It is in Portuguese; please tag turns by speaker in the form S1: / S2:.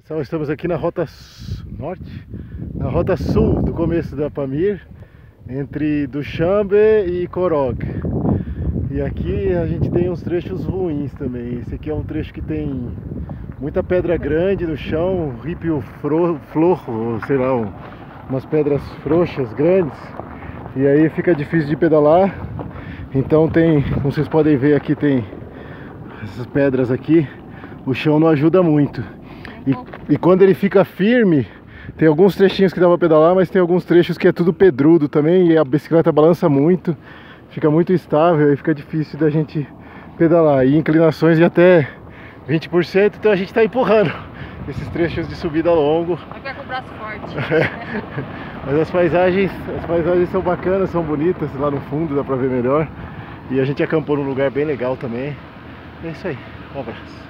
S1: Pessoal, estamos aqui na rota norte, na rota sul do começo da Pamir, entre Dushanbe e Korog. E aqui a gente tem uns trechos ruins também. Esse aqui é um trecho que tem muita pedra grande no chão, um rípio flojo, sei lá, umas pedras frouxas grandes. E aí fica difícil de pedalar. Então tem, como vocês podem ver aqui, tem essas pedras aqui. O chão não ajuda muito. E quando ele fica firme, tem alguns trechinhos que dá pra pedalar, mas tem alguns trechos que é tudo pedrudo também, e a bicicleta balança muito, fica muito instável e fica difícil da gente pedalar. E inclinações de até 20%, então a gente está empurrando esses trechos de subida longo.
S2: Vai com o braço forte.
S1: Mas as paisagens são bacanas, são bonitas, lá no fundo dá pra ver melhor. E a gente acampou num lugar bem legal também. É isso aí, um abraço.